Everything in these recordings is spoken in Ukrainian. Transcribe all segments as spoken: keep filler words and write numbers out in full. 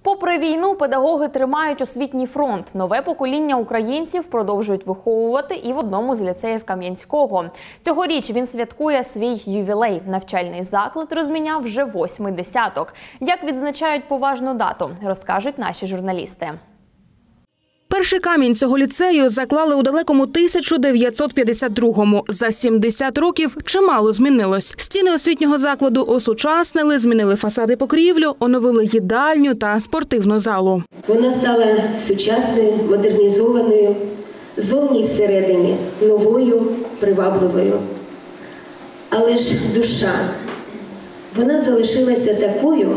Попри війну, педагоги тримають освітній фронт. Нове покоління українців продовжують виховувати і в одному з ліцеїв Кам'янського. Цьогоріч він святкує свій ювілей. Навчальний заклад розміняв вже восьмий десяток. Як відзначають поважну дату, розкажуть наші журналісти. Перший камінь цього ліцею заклали у далекому тисяча дев'ятсот п'ятдесят другому. За сімдесят років чимало змінилось. Стіни освітнього закладу осучаснили, змінили фасади покрівлю, оновили їдальню та спортивну залу. Вона стала сучасною, модернізованою, зовні і всередині новою, привабливою. Але ж душа, вона залишилася такою,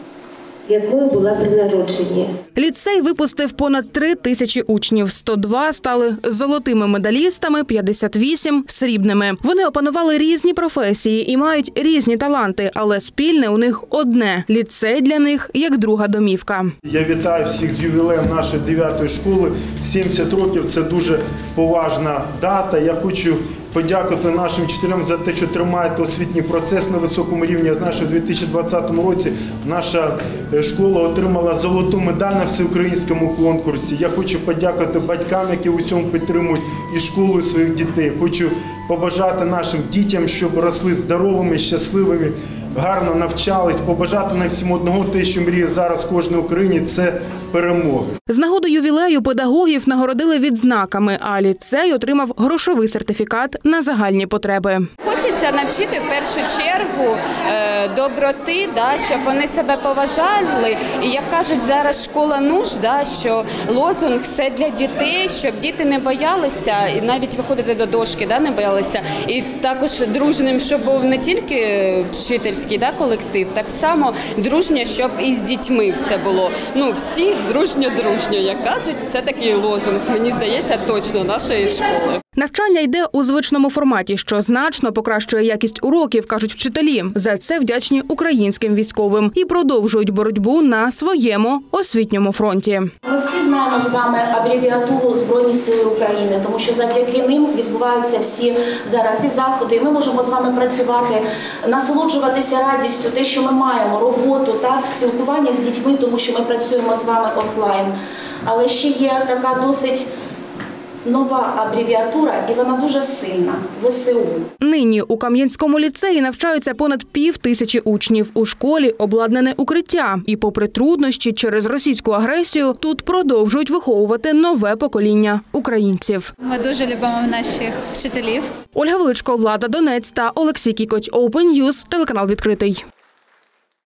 якою була при народженні. Ліцей випустив понад три тисячі учнів. сто два стали золотими медалістами, п'ятдесят вісім – срібними. Вони опанували різні професії і мають різні таланти, але спільне у них одне – ліцей для них як друга домівка. Я вітаю всіх з ювілеєм нашої дев'ятої школи. сімдесят років – це дуже поважна дата. Я хочу подякувати нашим вчителям за те, що тримають освітній процес на високому рівні. Я знаю, що у дві тисячі двадцятому році наша школа отримала золоту медаль на всеукраїнському конкурсі. Я хочу подякувати батькам, які у цьому підтримують і школу, і своїх дітей. Хочу побажати нашим дітям, щоб росли здоровими, щасливими, гарно навчались, побажати нам всім одного те, що мріє зараз кожен українець – це перемоги. З нагоди ювілею педагогів нагородили відзнаками, а ліцей отримав грошовий сертифікат на загальні потреби. Хочеться навчити в першу чергу доброти, щоб вони себе поважали. І як кажуть, зараз школа нужд, що лозунг – все для дітей, щоб діти не боялися і навіть виходити до дошки, не боялися. І також дружним, щоб був не тільки вчительський колектив, так само дружньо, щоб і з дітьми все було. Ну, всі дружньо-дружньо, як кажуть, це такий лозунг, мені здається, точно нашої школи. Навчання йде у звичному форматі, що значно покращує якість уроків, кажуть вчителі. За це вдячні українським військовим і продовжують боротьбу на своєму освітньому фронті. Ми всі знаємо з вами абревіатуру Збройні сили України, тому що завдяки ним відбуваються всі зараз і заходи. І ми можемо з вами працювати, насолоджуватися радістю, те, що ми маємо, роботу, так, спілкування з дітьми, тому що ми працюємо з вами офлайн. Але ще є така досить нова абревіатура, і вона дуже сильна – ВСУ. Нині у Кам'янському ліцеї навчаються понад пів тисячі учнів. У школі обладнане укриття. І попри труднощі через російську агресію, тут продовжують виховувати нове покоління українців. Ми дуже любимо наших вчителів. Ольга Величко, Влада Донець та Олексій Кікоть. Open News, телеканал «Відкритий».